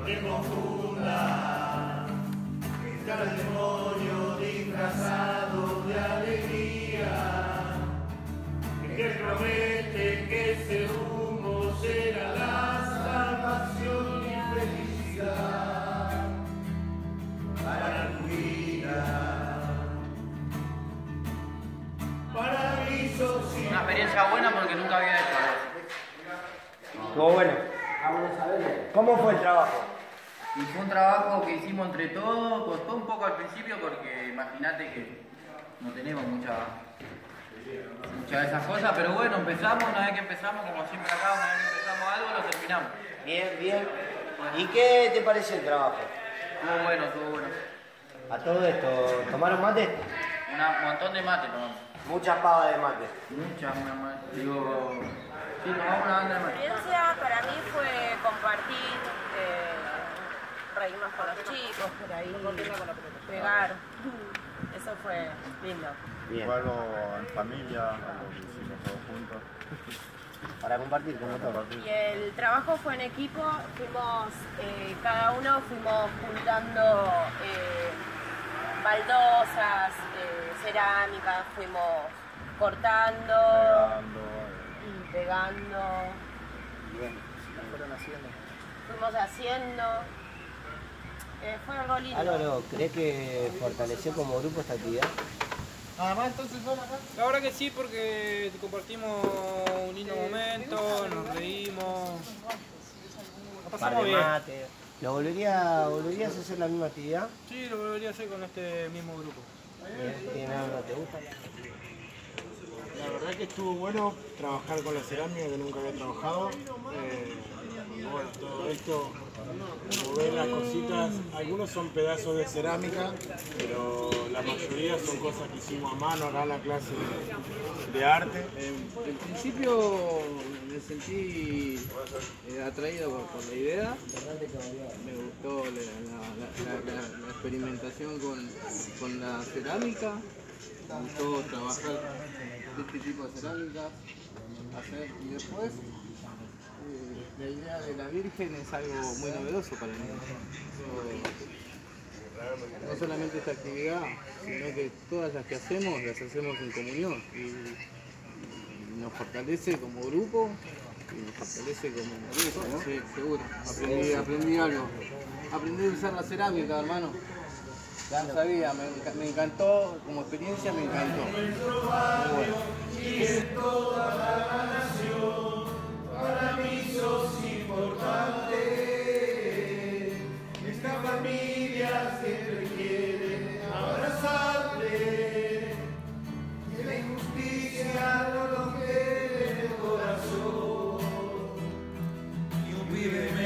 que confunda, está el demonio disfrazado de alegría, que promete que ese humo será la salvación y felicidad para tu vida. Paraíso sin... Una experiencia buena porque nunca había hecho algo. Estuvo bueno. ¿Cómo fue el trabajo? Y fue un trabajo que hicimos entre todos, costó un poco al principio porque imagínate que no tenemos muchas de esas cosas, pero bueno, empezamos, una vez que empezamos, como siempre acá, una vez que empezamos algo, lo terminamos. Bien, bien. ¿Y qué te pareció el trabajo? Estuvo bueno, estuvo bueno. A todo esto, ¿tomaron mate? Un montón de mate tomamos. Muchas pavas de mate. Muchas, digo, sí, tomamos una banda de La mate. experiencia para mí fue compartir, reírnos con los chicos, por ahí, pegar. Eso fue lindo. Bien. Fue algo en familia, algo que hicimos todos juntos. Para compartir con nosotros. Y el trabajo fue en equipo, fuimos, cada uno fuimos juntando baldosas, cerámicas, fuimos cortando y pegando. Y bueno, lo fueron haciendo. Fuimos haciendo. Fue algo lindo. Álvaro, ¿crees que fortaleció como grupo esta actividad? La verdad que sí, porque compartimos un lindo momento, nos reímos, la pasamos bien. Mate. ¿Lo volverías a hacer la misma actividad? Sí, lo volvería a hacer con este mismo grupo. ¿Tiene algo que te gusta? La verdad que estuvo bueno trabajar con la cerámica que nunca había trabajado. Bueno, todo esto, como ven las cositas, algunos son pedazos de cerámica, pero la mayoría son cosas que hicimos a mano acá en la clase de arte. En principio me sentí atraído por la idea, me gustó la experimentación con la cerámica, me gustó trabajar este tipo de cerámica, hacer y después la idea de la Virgen es algo muy novedoso para mí. No solamente esta actividad, sino que todas las que hacemos las hacemos en comunión y nos fortalece como grupo y nos fortalece como grupo. Sí, seguro. Aprendí algo. Aprendí a usar la cerámica, hermano. Ya no sabía, me encantó, como experiencia me encantó. Muy bueno. Para mí sos importante, esta familia siempre quiere abrazarte, que la injusticia no nos quede en el corazón, y un pibe